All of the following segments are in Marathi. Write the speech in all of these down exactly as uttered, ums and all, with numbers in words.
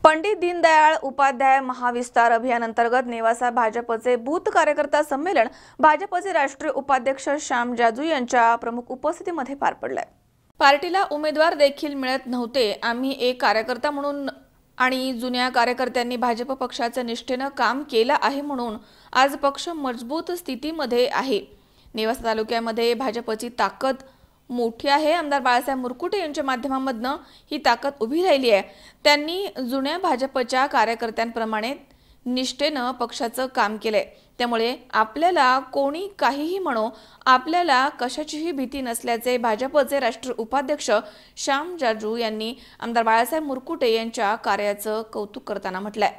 पंडित दीनदयाळ उपाध्याय महाविस्तार अभियान अंतर्गत नेवासा भाजपचे बूथ कार्यकर्ता संमेलन भाजपचे राष्ट्रीय उपाध्यक्ष श्याम जाजू यांच्या प्रमुख उपस्थितीमध्ये पार पडले। पार्टीला उमेदवार देखील मिळत नव्हते। आम्ही एक कार्यकर्ता म्हणून आणि जुन्या कार्यकर्त्यांनी भाजप पक्षाच्या निष्ठेने काम केले आहे म्हणून आज पक्ष मजबूत स्थितीमध्ये आहे। नेवासा तालुक्यामध्ये भाजपची ताकद मोठी आहे। आमदार बाळासाहेब मुरकुटे यांच्या माध्यमातून ही ताकद उभी राहिली आहे। त्यांनी जुन्या भाजपच्या कार्यकर्त्यांप्रमाणे निष्ठेने पक्षाचं काम केले। त्यामुळे आपल्याला कोणी काहीही म्हणो, आपल्याला कशाचीही भीती नसल्याचे भाजपचे राष्ट्रीय उपाध्यक्ष श्याम जाजू यांनी आमदार बाळासाहेब मुरकुटे यांच्या कार्याचं कौतुक करताना म्हटलंय।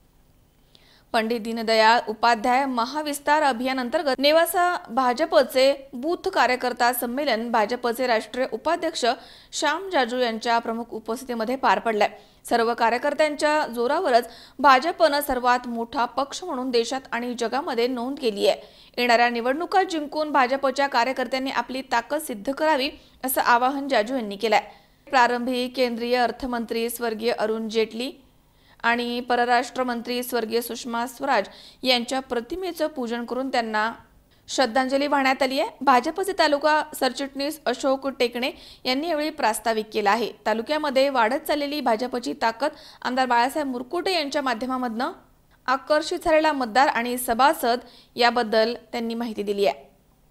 पंडित दीनदयाळ उपाध्याय महाविस्तार अभियान अंतर्गत नेवासा भाजपचे बूथ कार्यकर्ता संमेलन भाजपचे राष्ट्रीय उपाध्यक्ष श्याम जाजू यांच्या प्रमुख उपस्थितीमध्ये पार पडले। सर्व कार्यकर्त्यांच्या जोरावरच भाजपने सर्वात मोठा पक्ष म्हणून देशात आणि जगामध्ये नोंद केली आहे। येणाऱ्या निवडणुका जिंकून भाजपच्या कार्यकर्त्यांनी आपली ताकद सिद्ध करावी असं आवाहन जाजू यांनी केलंय। प्रारंभी केंद्रीय अर्थमंत्री स्वर्गीय अरुण जेटली आणि परराष्ट्र मंत्री स्वर्गीय सुषमा स्वराज यांच्या प्रतिमेचं पूजन करून त्यांना श्रद्धांजली वाहण्यात आली आहे। भाजपचे तालुका सरचिटणीस अशोक टेकणे यांनी यावेळी प्रास्ताविक केला आहे। तालुक्यामध्ये वाढत चाललेली भाजपची ताकद आमदार बाळासाहेब मुरकुटे यांच्या माध्यमातून आकर्षित झालेला मतदार आणि सभासद याबद्दल त्यांनी माहिती दिली आहे।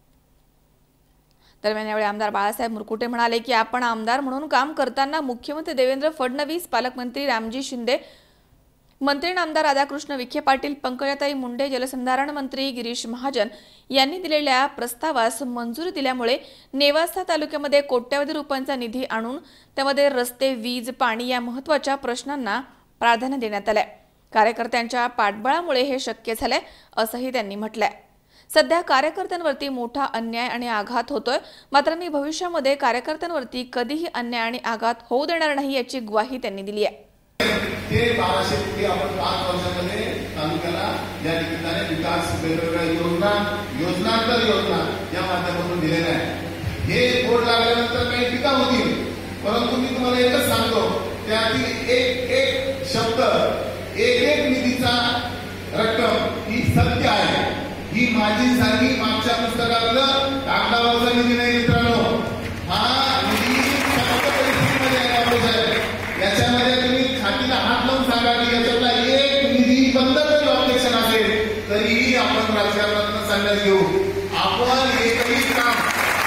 दरम्यान यावेळी आमदार बाळासाहेब मुरकुटे म्हणाले की आपण आमदार म्हणून काम करताना मुख्यमंत्री देवेंद्र फडणवीस, पालकमंत्री रामजी शिंदे, मंत्री आमदार राधाकृष्ण विखे पाटील, पंकजाताई मुंडे, जलसंधारण मंत्री गिरीश महाजन यांनी दिलेल्या प्रस्तावास मंजुरी दिल्यामुळे नेवासा तालुक्यामध्ये कोट्यवधी रुपयांचा निधी आणून त्यामध्ये रस्ते, वीज, पाणी या महत्त्वाच्या प्रश्नांना प्राधान्य देण्यात आले। कार्यकर्त्यांच्या पाठबळामुळे हे शक्य झाले असंही त्यांनी म्हटलंय। सध्या कार्यकर्त्यांवरती मोठा अन्याय आणि आघात होतोय, मात्र मी भविष्यामध्ये कार्यकर्त्यांवरती कधीही अन्याय आणि आघात होऊ देणार नाही याची ग्वाही त्यांनी दिली आहे। हे बाराशे कोटी आपण पाच वर्षांमध्ये तालुक्याला या ठिकाणी विकास वेगवेगळ्या योजना योजनांतर योजना या माध्यमातून दिलेल्या आहे। हे बोर्ड लागल्यानंतर काही टीका होतील, परंतु मी तुम्हाला एकच सांगतो, त्यातील एक एक शब्द, एक एक निधीचा रक्कम ही सत्य आहे। ही माझी सारखी मागच्या पुस्तकातलं कागदावरचा निधी नाही मित्रांनो, हा निधी फक्त परिस्थितीमध्ये आहे बाबूसाहेब। याच्यामध्ये तुम्ही छातीला हात लावून सांगा की याच्यातला एक निधी बंद जरी ऑब्जेक्शन असेल तरीही आपण राजकारणात संन्यास घेऊ। आपण एकही काम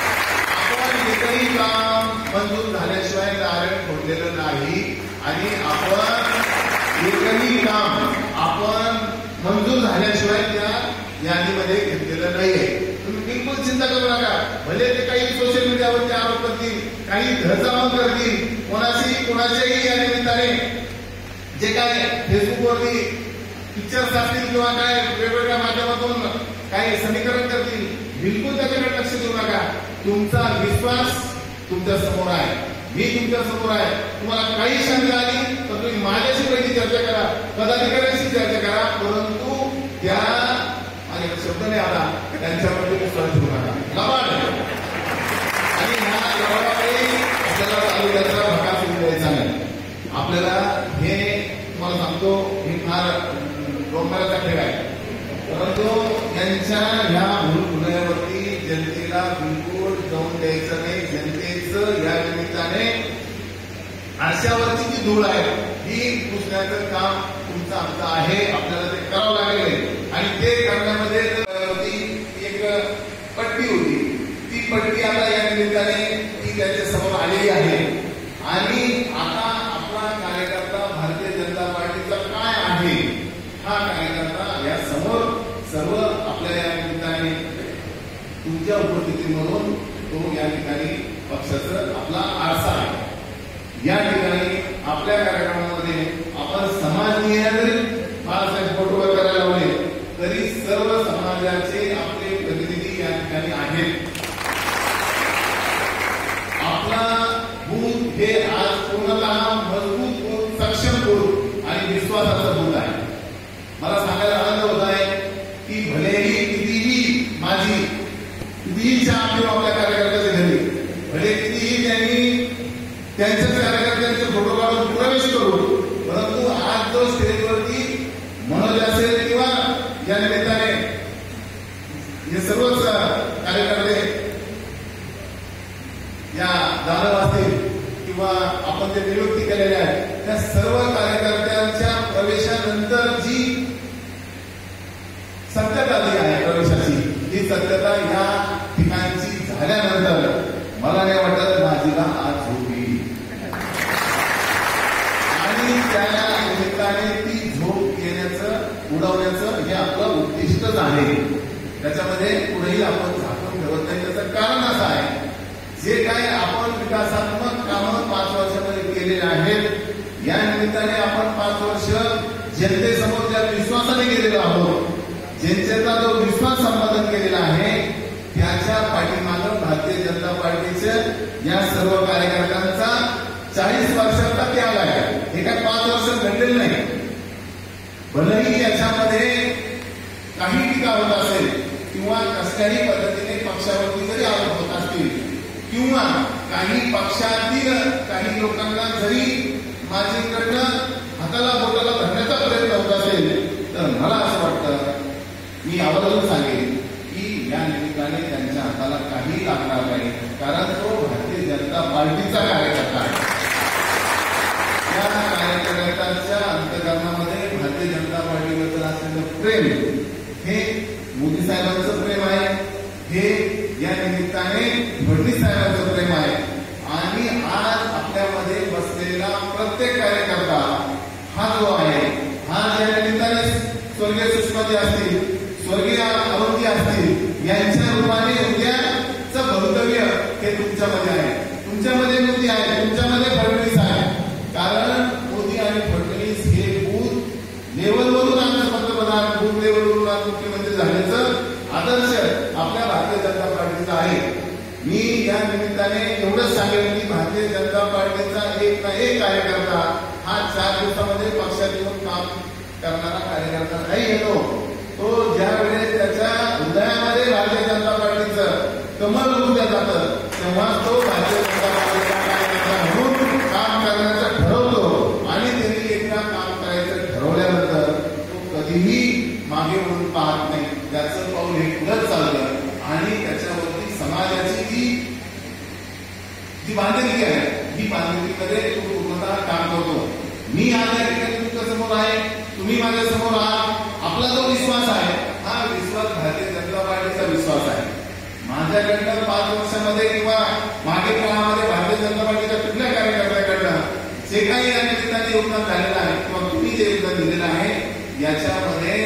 आपण एकही काम मंजूर झाल्याशिवाय दारण फोडलेलं नाही आणि आपण एकही काम आपण मंजूर झाल्याशिवाय त्या यादीमध्ये घेतलेलं नाहीये। तुम्ही बिलकुल चिंता करू नका। भले ते काही सोशल मीडियावरती आरोप करतील, काही धरजमाव करतील, कोणाशी कोणाच्याही या निमित्ताने जे काय फेसबुकवरती पिक्चर्स असतील किंवा काय वेगवेगळ्या माध्यमातून काही समीकरण करतील, बिलकुल त्याच्याकडे लक्ष देऊ नका। तुमचा विश्वास तुमच्या समोर आहे, मी तुमच्या समोर आहे। तुम्हाला काही शंका आली तर तुम्ही माझ्याशी पहिली चर्चा करा, पदाधिकाऱ्यांशी चर्चा करा, परंतु त्या आणि शब्द नाही आला त्यांच्यावर विश्वास ठेवू नका। लबाड आणि ह्या लबाडाकडे आपल्याला तालुक्याचा भाग सुरू द्यायचा नाही। आपल्याला हे तुम्हाला सांगतो, हे फार डोंगराचा खेळ आहे, परंतु यांच्या ह्या भूलभुलयावरती जनतेला बिलकुल जाऊन द्यायचं नाही। जनतेचं या निमित्ताने आरशावरची जी धूळ आहे ही पुसण्याचं काम तुमचं आमचं आहे। आपल्याला ते करावं लागेल आणि ते करण्यामध्ये एक पट्टी होती, ती पट्टी आता या निमित्ताने ती त्याच्या समोर आलेली आहे। आणि आता आपला कार्यकर्ता भारतीय जनता पार्टीचा काय आहे, हा कार्यकर्ता या समोर सर्व आपल्या या निमित्ताने तुमच्या उपस्थिती म्हणून तो या ठिकाणी पक्षाचा आपला आरसा आहे। या ठिकाणी आपल्या कार्यक्रमामध्ये आपण समाजनीय जरी बाळासाहेब फोटो करायला लावले तरी सर्व समाजाचे आपले प्रतिनिधी या ठिकाणी आहेत। आपला बूथ हे आज पूर्णतः मजबूत बूथ, सक्षम बूथ आणि विश्वासाचं बूथ आहे। मला सांगायला आनंद होत आहे की भलेही कितीही माझी कितीही चहा किंवा आपल्या कार्यकर्त्याच्या घरी, भले कितीही त्यांनी त्यांच्या कार्यकर्त्यांचे फोटो काढून प्रवेश करू, परंतु आज त्या निमित्ताने ती झोप घेण्याचं उडवण्याचं हे आपलं उद्दिष्टच आहे. त्याच्यामध्ये कुठेही आपण झाकून ठेवत नाही. त्याचं कारण असं आहे, जे काय आपण विकासात्मक कामं पाच वर्षामध्ये केलेले आहेत, या निमित्ताने आपण पाच वर्ष जनतेसमोर ज्या विश्वासाने गेलेलो आहोत, जनतेचा जो विश्वास संपादन केलेला आहे, त्याच्या पाठीमागं भारतीय जनता पार्टीच्या या सर्व कार्यकर्त्यांचा चाळीस वर्षाचा त्याग आहे. हे काय पाच वर्ष घडलेलं नाही. भलेही याच्यामध्ये काही टीका होत असेल किंवा कसल्याही पद्धतीने पक्षावरती जरी आरोप होत असतील किंवा काही पक्षातील काही लोकांना जरी माझ्याकडनं हाताला बोटाला धरण्याचा प्रयत्न होत असेल, तर मला असं वाटतं, मी आवर्जून सांगेन की या निमित्ताने त्यांच्या हाताला काही लागणार नाही, कारण तो भारतीय जनता पार्टीचा कार्यकर्ता आहे. या कार्यकर्त्याच्या अंतकरणामध्ये भारतीय जनता पार्टीबद्दल असलेलं प्रेम हे मोदी साहेबांचं प्रेम आहे, हे या निमित्ताने फडणवीस साहेबांचं प्रेम आहे. आणि आज आपल्यामध्ये बसलेला प्रत्येक कार्यकर्ता हा जो आहे, हा या निमित्ताने स्वर्गीय सुषमाजी असतील, स्वर्गीय अरुणजी असतील, यांच्या रूपाने उद्याचं भवितव्य हे तुमच्यामध्ये आहे. तुमच्यामध्ये मोदी आहे, तुमच्यामध्ये फडणवीस आहे. कारण मोदी आणि फडणवीस हे बूथ लेवलवरून आमचं पंतप्रधान, बूथ लेवलवरून आज मुख्यमंत्री झाल्याचं आदर्श आपल्या भारतीय जनता पार्टीचा आहे. मी या निमित्ताने एवढंच सांगेन की भारतीय जनता पार्टीचा एक ना एक कार्यकर्ता हा चार दिवसामध्ये पक्षात येऊन काम करणारा कार्यकर्ता नाही येतो. तो ज्या वेळेस त्याच्या हृदयामध्ये भारतीय जनता पार्टीचं कमल उभं जातं, तेव्हा तो भारतीय जनता पार्टीचा कार्यकर्ता म्हणून काम करण्याचं ठरवतो. आणि त्यांनी एकदा काम करायचं ठरवल्यानंतर तो कधीही मागे वळून पाहत नाही. त्याचं पाऊल हे पुढंच चाललं आणि त्याच्यावरती समाजाची जी जी बांधिलकी आहे, ही बांधिलकीमध्ये तो पूर्णतः काम करतो. मी आज या ठिकाणी तुमच्या समोर आहे, तुम्ही माझ्या समोर आहात. आपला जो विश्वास आहे, हा विश्वास भारतीय जनता पार्टीचा विश्वास आहे. माझ्याकडनं पाच वर्षामध्ये किंवा मागील काळामध्ये भारतीय जनता पार्टीच्या कुठल्या कार्यकर्त्याकडनं जे काही या निमित्ताने योगदान झालेलं आहे किंवा तुम्ही जे योगदान दिलेलं आहे, याच्यामध्ये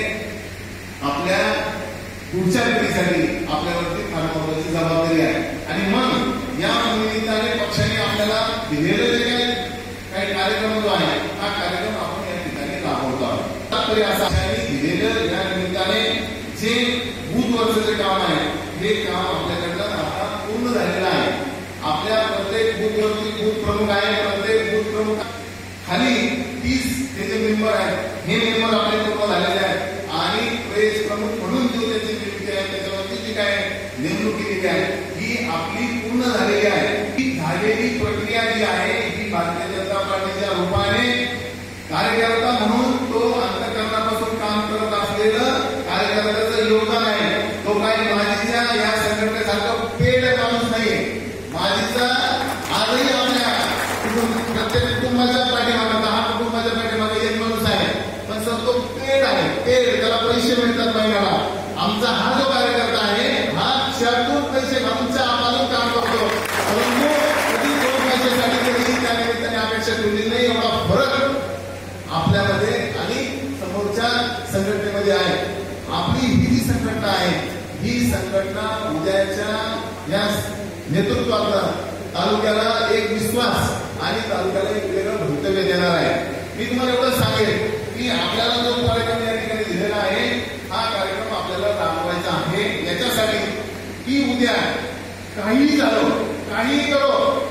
आपल्या पुढच्या पिढीसाठी आपल्यावरती फार महत्वाची जबाबदारी आहे. आणि मग या निमित्ताने पक्षाने आपल्याला दिलेलं जे काही काही कार्यक्रम जो आहे, हा कार्यक्रम आपण या ठिकाणी राबवतो आहोत. तात्पर्य असं आहे, दिलेलं या निमित्ताने जे बूथवरचं जे काम आहे, हे काम आपल्याकडनं आता पूर्ण झालेलं आहे. आपल्या प्रत्येक बूथवरती बूथ प्रमुख आहे, प्रत्येक बूथ प्रमुख खाली तीस हे जे मेंबर आहेत, हे मेंबर आपले पूर्ण झालेले आहेत. आणि प्रेस प्रमुख म्हणून जो त्याची नियुक्ती आहे, त्याच्यावरती जी काय नेमणूक केलेली आहे, ही आपली पूर्ण झालेली आहे. ही झालेली प्रक्रिया जी आहे, ही भारतीय जनता पार्टीच्या रूपाने कार्यकर्ता म्हणून तो अंतःकरणापासून काम करत असलेलं कार्यकर्त्याचं योगदान आहे. तो काही माझीच्या या संघटनेसारखं पेड माणूस नाहीये. माझीचा आजही आपल्या प्रत्येक कुटुंबाच्या पाठीमागे, दहा कुटुंबाच्या पाठीमागे एक माणूस आहे, पण सर तो पेड आहे, पेड, त्याला पैसे मिळतात महिन्याला. आमचा हा जो कार्यकर्ता आहे, हा शातून पैसे आमच्या आम्हाला काम करतो, परंतु कधी दोन पैशासाठी कधी त्या निमित्ताने अपेक्षा ठेवली नाही. एवढा फरक आपल्यामध्ये आणि समोरच्या संघटनेमध्ये आहे. आपली ही जी संघटना आहे, ही संघटना उद्याच्या या नेतृत्वाला तालुक्याला एक विश्वास आणि तालुक्याला एक वेगळं भवितव्य देणार आहे. मी तुम्हाला एवढं सांगेन की आपल्याला जो कार्यक्रम या ठिकाणी दिलेला आहे, हा कार्यक्रम आपल्याला राबवायचा आहे. याच्यासाठी की उद्या काहीही झालं, काहीही करो,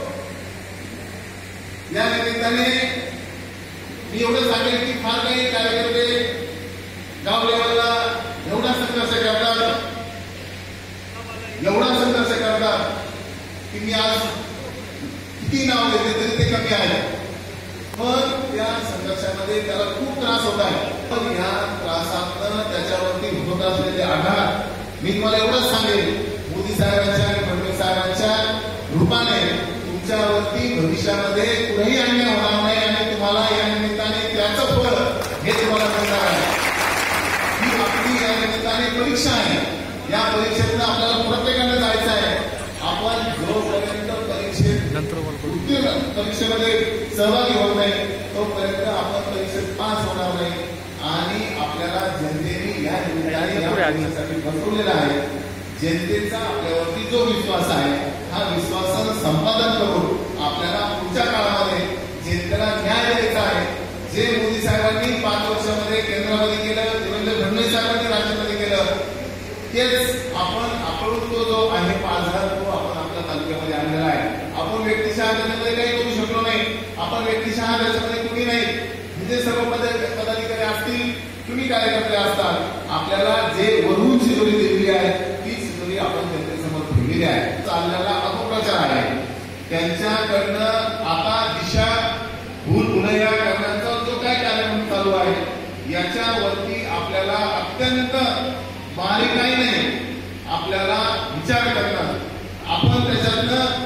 या निमित्ताने मी एवढं सांगेन की फार काही कार्यकर्ते गाव लेवलला एवढा संघर्ष करतात, एवढा संघर्ष करतात की मी आज किती नाव घेतले तरी ते कमी आहे. पण त्या संघर्षामध्ये त्याला खूप त्रास होत आहे. पण या त्रासातनं त्याच्यावरती होत असलेले आघात मी तुम्हाला एवढंच सांगेन, मोदी साहेबांच्या आणि फडणवीस साहेबांच्या रूपाने तुमच्यावरती भविष्यामध्ये कुठेही अन्याय होणार नाही आणि तुम्हाला या निमित्ताने त्याचं फळ हे तुम्हाला मिळणार आहे. ही आपली या निमित्ताने परीक्षा आहे. या परीक्षेतनं आपल्याला प्रत्येकाने जायचं आहे. आपण जोपर्यंत परीक्षेत उत्तीर्ण परीक्षेमध्ये सहभागी होत नाही तोपर्यंत आपण परीक्षेत पास होणार नाही. आणि आपल्याला जनतेने या निमित्ताने बसवलेला आहे. जनतेचा आपल्यावरती जो विश्वास आहे हा विश्वासाचं संपादन करून आपल्याला पुढच्या काळामध्ये जनतेला न्याय द्यायचा आहे. जे मोदी साहेबांनी पाच वर्षामध्ये केंद्रामध्ये केलं, देवेंद्र फडणवीस साहेबांनी राज्यामध्ये केलं, तेच आपण आपण तो जो आहे पाच हजार तो आपण आपल्या तालुक्यामध्ये आणलेला आहे. आपण व्यक्तिशः त्याच्यामध्ये काही करू शकलो नाही. आपण व्यक्तिशः त्याच्यामध्ये कुणी नाही. म्हणजे सर्व पदाधिकारी असतील, तुम्ही कार्यकर्ते असतात, आपल्याला जे वरून शिदोरी दिलेली आहे ती शिदोरी आपण जनतेसमोर ठेवलेली आहे. चाललेला अपप्रचार आहे त्यांच्याकडनं. आता दिशा भूल भुलैया करण्याचा जो काय कार्यक्रम चालू आहे याच्यावरती आपल्याला अत्यंत बारीकाईने आपल्याला विचार करणं, आपण त्याच्यातनं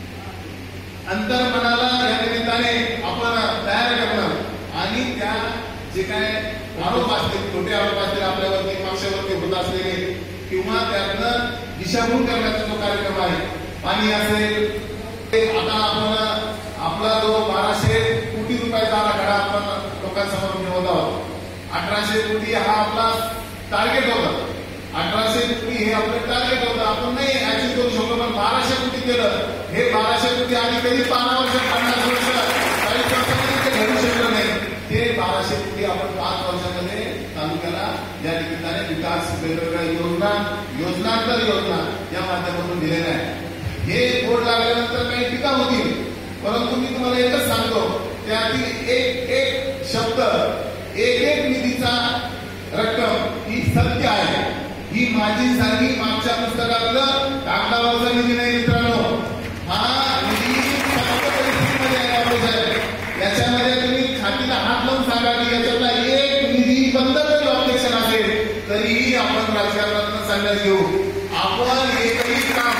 अंतर्मनाला या निमित्ताने आपण तयार करणं आणि त्या जे काय आरोप असतील, खोटे आरोप असतील आपल्यावरती, पक्षावरती होत असलेले, किंवा त्यातनं दिशाभूल करण्याचा जो कार्यक्रम आहे, पाणी असेल, आता आपण आपला जो बाराशे कोटी रुपयाचा आराखडा आपण लोकांसमोर ठेवत आहोत. अठराशे कोटी हा आपला टार्गेट होता. अठराशे कोटी हे आपलं टार्गेट होतं. आपण नाही अचीव करू शकलो, पण बाराशे कोटी केलं. हे बाराशे कोटी आधी कधी पाच वर्ष पन्नास वर्ष चाळीस वर्षामध्ये ते घडू शकलं नाही. ते बाराशे कोटी आपण पाच वर्षामध्ये तालुक्याला या निमित्ताने विकास वेगवेगळ्या योजना योजनांतर योजना या माध्यमातून दिलेल्या आहे. हे बोर्ड लागल्यानंतर काही टीका होतील, परंतु मी तुम्हाला एकच सांगतो, त्यातील एक एक शब्द, एक एक निधीचा रक्कम ही सत्य आहे. ही माझी सारखी मागच्या पुस्तकातलं कागदावरचा निधी नाही मित्रांनो. हा निधी फक्त परिस्थितीमध्ये आहे. याच्यामध्ये तुम्ही छातीला हात लावून सांगा की याच्यातला एक निधी बंद जरी ऑब्जेक्शन असेल तरीही आपण राजकारणात सांगण्यास घेऊ. आपण एकही काम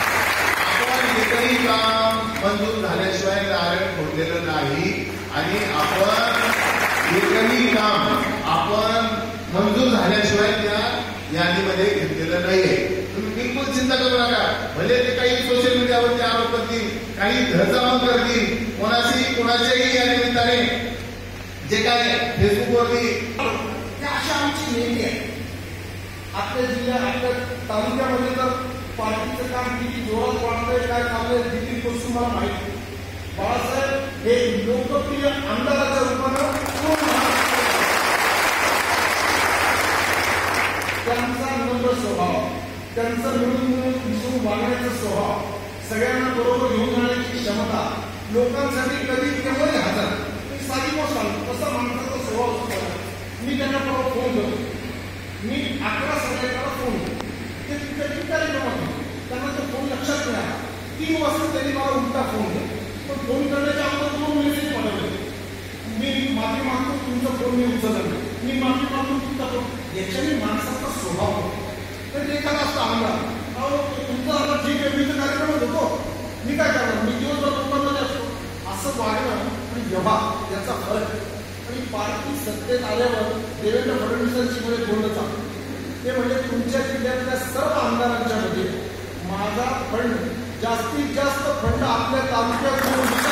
आपण एकही काम मंजूर झाल्याशिवाय दारण फोडलेलं नाही. आणि आपण एकही काम आपण मंजूर झाल्याशिवाय त्या यादीमध्ये घेतलेलं नाहीये. तुम्ही बिलकुल चिंता करू नका. भले ते काही सोशल मीडियावरती आरोप करतील, काही धरजामण करतील, कोणाशी कोणाच्याही या निमित्ताने जे काय फेसबुकवरती, त्या अशा आमची नेहमी आहे. आपल्या जिल्ह्यात आपल्या तालुक्यामध्ये तर पार्टीचं काम किती जोरात वाढतंय, काय चाललंय दिल्ली पासून मला माहिती. बाळासाहेब हे लोकप्रिय आमदाराच्या रूपानं त्यांचा नम्र स्वभाव, त्यांचा मिळून मिळून मिसळून वागण्याचा स्वभाव, सगळ्यांना बरोबर घेऊन जाण्याची क्षमता, लोकांसाठी कधी केव्हाही हजर. साधी गोष्ट सांगतो, कसा माणसाचा स्वभाव असतो. मी त्यांना परवा फोन करतो. मी अकरा सगळ्यांना फोन करतो. ते तिथे कार्यक्रम होते, त्यांना तो फोन लक्षात नाही आला. तीन वाजता त्यांनी मला उलटा फोन केला. पण फोन करण्याच्या अगोदर दोन मेसेज पाठवले. मी माफी मागतो, तुमचा फोन मी उचलला नाही. मी माफी मागतो, तुमचा फोन. याच्याने माणसाचा स्वभाव तर एखादा असतो आमदार, तुमचा आता ठीक आहे, मी तर कार्यक्रमात होतो, मी काय करणार, मी दिवसभर लोकांमध्ये असतो. असं वागणं आणि व्यवहार याचा फरक. आणि पार्टी सत्तेत आल्यावर देवेंद्र फडणवीसांची मध्ये बोलणं चालू. ते म्हणजे तुमच्या जिल्ह्यातल्या सर्व आमदारांच्या मध्ये माझा फंड, जास्तीत जास्त फंड आपल्या तालुक्यात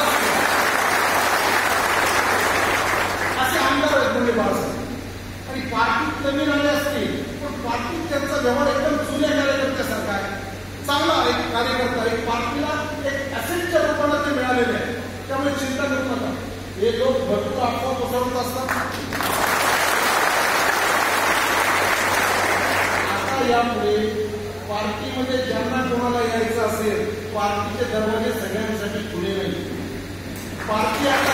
असे आमदार आहेत म्हणजे बाळासाहेब. आणि पार्टीत नवीन आले असतील, पण पार्टीत त्यांचा व्यवहार एकदम जुन्या कार्यकर्त्यासारखा आहे. चांगला एक कार्यकर्ता, एक पार्टीला एक ऍसेटच्या रूपाने ते मिळालेले आहे. त्यामुळे चिंता करू नका. हे लोक भरपूर अफवा पसरवत असतात. आता यामुळे पार्टीमध्ये ज्यांना कोणाला यायचं असेल, पार्टीचे दरवाजे सगळ्यांसाठी खुले नाही. पार्टी आता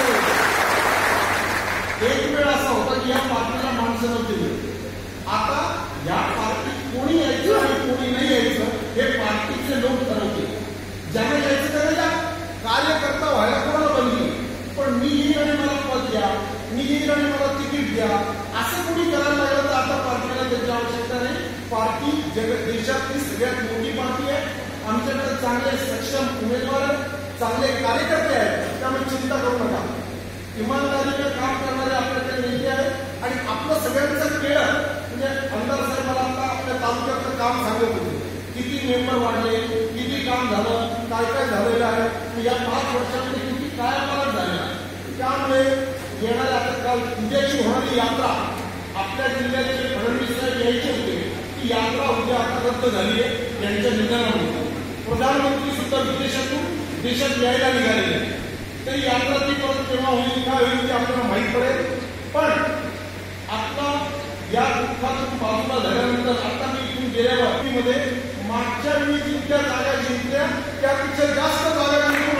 एक वेळ असा होता की या पार्टीला माणसं नव्हती. आता या पार्टीत कोणी यायचं आणि कोणी नाही यायचं हे पार्टीचे लोक ठरवतील. ज्यांना यायचं त्याला या. कार्यकर्ता व्हायला कोणाला बनली, पण मी येईन आणि मला पद द्या, मी येईन आणि मला तिकीट द्या, असं कोणी करायला लागलं तर आता पार्टीला त्याची आवश्यकता नाही. पार्टी जग देशातली सगळ्यात मोठी पार्टी आहे. आमच्याकडे चांगले सक्षम उमेदवार आहेत, चांगले कार्यकर्ते आहेत. त्यामुळे चिंता करू नका. इमानदारीने काम करणारे आपल्याकडे नेते आहेत. आणि आपलं सगळ्यांचं केलं म्हणजे आमदार साहेब मला आता आपल्या तालुक्यातलं काम सांगत होते, किती मेंबर वाढले, किती काम झालं, काय काय झालेलं आहे. या पाच वर्षामध्ये किती कायापालट झालेला. त्यामुळे येणाऱ्या आता काल उद्याची होणारी यात्रा आपल्या जिल्ह्याचे फडणवीस साहेब यायचे होते. ती यात्रा उद्या आता रद्द झाली आहे यांच्या निधनामुळे. प्रधानमंत्री सुद्धा विदेशातून देशात यायला निघालेले आहे. तरी यात्रा ती परत केव्हा होईल काय होईल ते आपल्याला माहीत पडेल. पण आता या दुःखातून बाजूला झाल्यानंतर आता मी इथून गेल्या बातमीमध्ये मागच्या वेळी जितक्या जागा जिंकल्या त्यापेक्षा जास्त जागा जिंकून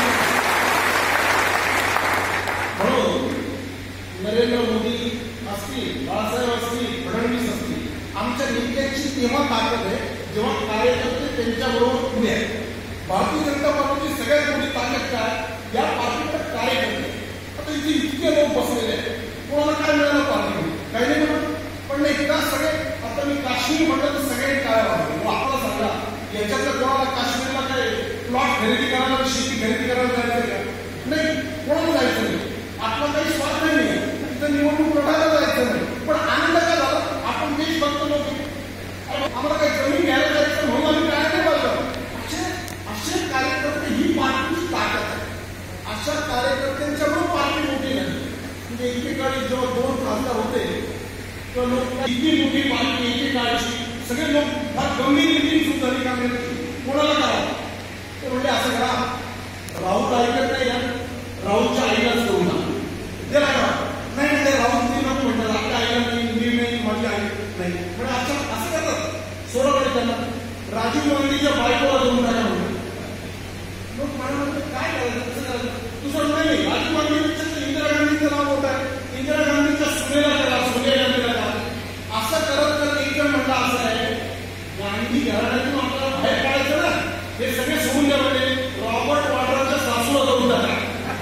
म्हणून नरेंद्र मोदी असतील, बाळासाहेब असतील, फडणवीस असतील, आमच्या नेत्यांची तेव्हा ताकद आहे जेव्हा कार्यकर्ते त्यांच्याबरोबर उभे आहेत. भारतीय जनता पार्टीची सगळ्यात मोठी ताकद काय? या पार्टीकडे कार्यकर्ते. आता इथे इतके लोक बसलेले आहेत, कोणाला काय मिळालं पार्टी काही नाही म्हणत. पण नाही का सगळे आता मी काश्मीर म्हटलं तर सगळे काय वाटतं आपल्याला सांगा याच्यातलं कोणाला काश्मीरला काय प्लॉट खरेदी करायला शेती खरेदी करायला जायचं का? नाही, कोणाला जायचं नाही. आपला काही स्वार्थ नाही, तिथं निवडणूक लढायला जायचं नाही. पण आनंद काय झाला? आपण देशभक्त लोक आम्हाला काही जमीन घ्यायला जायचं म्हणून आम्ही काय नाही बोललो. असे असे कार्यकर्ते ही पार्टीची ताकद आहे. अशा कार्यकर्त्यांच्यामुळे पार्टी मोठी नाही. म्हणजे एकेकाळी जेव्हा दोन खासदार होते तेव्हा लोक इतकी मोठी पार्टी एकेकाळची सगळे लोक फार गंभीर मिटिंग सुरू झाली का कोणाला करावं ते म्हणजे असं करा. राहुल ऐकत नाही ना, राहुलच्या आईलाच करू नका त्याला करा. नाही म्हणजे राहुल ती नको म्हणतात आपल्या आईला नाही, मी नाही, माझी आई नाही. म्हणजे असं असं करतात सोडा त्यांना. राजीव गांधीच्या बायकोला देऊन टाका म्हणतात. मग मला काय करायचं कसं करायचं दुसरं नाही. राजीव गांधीपेक्षा इंदिरा गांधीचं नाव होत आहे. इंदिरा गांधीच्या सुनेला करा, सोनिया गांधीला करा. असं करत करत एक जण म्हणता असं आहे गांधी घराण्यातून आपल्याला बाहेर काढायचं ना, हे सगळे सोडून द्या म्हणजे रॉबर्ट वाड्राच्या सासूला जाऊन टाका.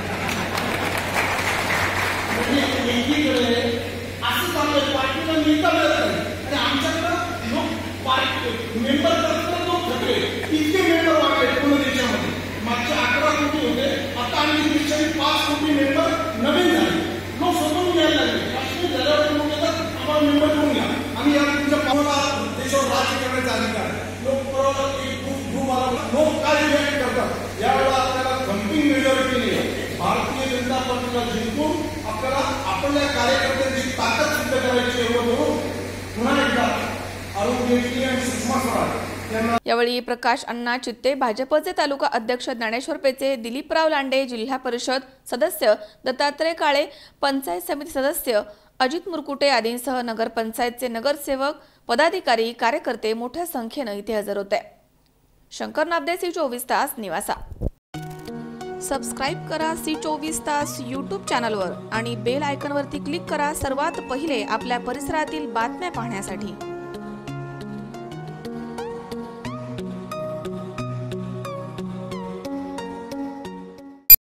म्हणजे एकीकडे असं चाललंय पार्टीला नेता मिळत नाही आणि आमच्याकडं लोक पार्टी मेंबर करताना लोक थकले. इतके मेंबर वाढले पूर्ण देशामध्ये. मागचे अकरा कोटी होते, आता आणि देशाचे पाच कोटी मेंबर नवीन झाले. लोक स्वतःहून यायला लागले. काश्मीर झाल्यावर लोक येतात आम्हाला मेंबर करून घ्या, आम्ही या तुमच्या पावाला देशावर राज्य करण्याचा अधिकार. लोक बरोबर एक खूप खूप आला लोक काय रिॲक्ट करतात. यावेळेला आपल्याला कम्पिंग मेजॉरिटीने भारतीय जनता पार्टीला जिंकून आपल्याला आपल्या कार्यकर्त्यांची ताकद सिद्ध करायची एवढं करून पुन्हा एकदा अरुण जेटली आणि सुषमा स्वराज यांना. यावेळी प्रकाश अण्णा चित्ते, भाजपचे तालुका अध्यक्ष ज्ञानेश्वर पेचे, दिलीपराव लांडे, जिल्हा परिषद सदस्य दत्तात्रय काळे, पंचायत समिती सदस्य अजित मुरकुटे आदींसह नगरपंचायतचे नगरसेवक, पदाधिकारी, कार्यकर्ते मोठ्या संख्येने इथे हजर होते. शंकर नाबदे, सी चोवीस तास निवासा. सबस्क्राईब करा सी चोवीस तास यूट्यूब चॅनलवर आणि बेल आयकॉनवरती क्लिक करा सर्वात पहिले आपल्या परिसरातील बातम्या पाहण्यासाठी.